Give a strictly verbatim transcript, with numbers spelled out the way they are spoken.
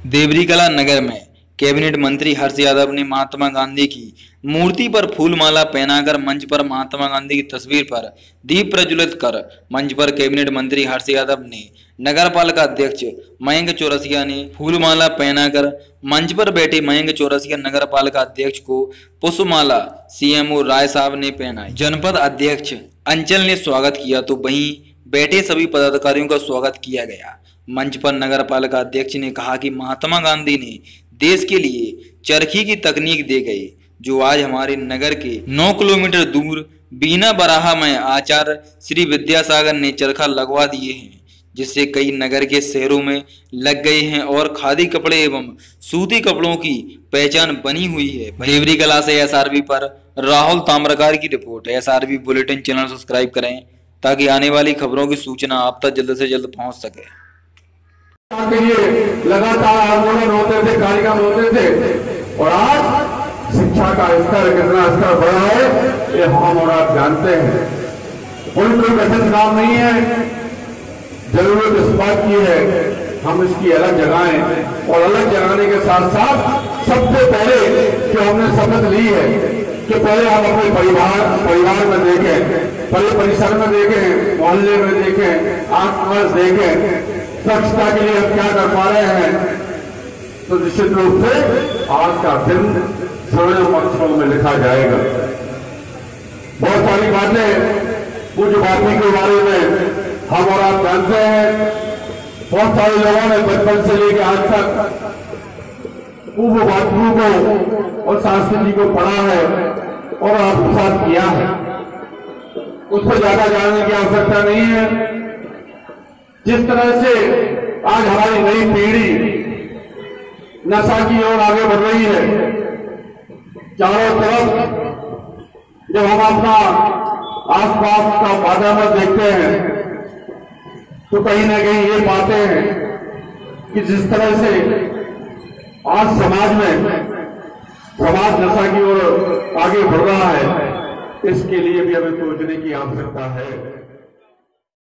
देवरीकला नगर में कैबिनेट मंत्री हर्ष यादव ने महात्मा गांधी की मूर्ति पर फूलमाला पहनाकर मंच पर महात्मा गांधी की तस्वीर पर दीप प्रज्वलित कर मंच पर कैबिनेट मंत्री हर्ष यादव ने नगर पालिका अध्यक्ष मयंक चौरसिया ने फूलमाला पहनाकर मंच पर बैठे मयंक चौरसिया नगर पालिका अध्यक्ष को पुष्पमाला सीएमओ राय साहब ने पहनाई। जनपद अध्यक्ष अंचल ने स्वागत किया तो वहीं बैठे सभी पदाधिकारियों का स्वागत किया गया। मंच पर नगर पालिका अध्यक्ष ने कहा कि महात्मा गांधी ने देश के लिए चरखी की तकनीक दे गए, जो आज हमारे नगर के नौ किलोमीटर दूर बीना बराहा में आचार्य श्री विद्यासागर ने चरखा लगवा दिए हैं, जिससे कई नगर के शहरों में लग गए हैं और खादी कपड़े एवं सूती कपड़ों की पहचान बनी हुई है। देवरीकला से एसआरबी पर राहुल ताम्रकार की report. SRB bulletin channel subscribe करें ताकि आने वाली खबरों की सूचना आप तक जल्द से जल्द पहुंच सके। के लिए लगातार आंदोलन होते थे, कार्यक्रम होते थे और आज शिक्षा का स्तर कितना स्तर बढ़ा है ये हम और आप जानते हैं। कोई कोई कठिन काम नहीं है, जरूरत इस बात की है हम इसकी अलग जगाएं और अलग जगाने के साथ साथ सबसे पहले जो हमने शपथ ली है कि पहले हम अपने परिवार परिवार में देखें, पहले परिसर में देखें, मोहल्ले में देखें, आसपास देखें, स्वच्छता के लिए हम क्या कर पा रहे हैं। तो निश्चित रूप से आज का दिन स्वर्ण अक्षरों में लिखा जाएगा। बहुत सारी बातें पूज्य बापू के बारे में हम और आप जानते हैं। बहुत सारे लोगों ने बचपन से लेकर आज तक पूज्य बापू को और शास्त्री जी को पढ़ा है और आत्मसात किया है। उससे ज्यादा जानने की आवश्यकता नहीं है। जिस तरह से आज हमारी नई पीढ़ी नशा की ओर आगे बढ़ रही है, चारों तरफ जब हम अपना आसपास का वातावरण देखते हैं तो कहीं ना कहीं ये पाते हैं कि जिस तरह से आज समाज में समाज नशा की ओर आगे बढ़ रहा है, इसके लिए भी हमें सोचने की आवश्यकता है।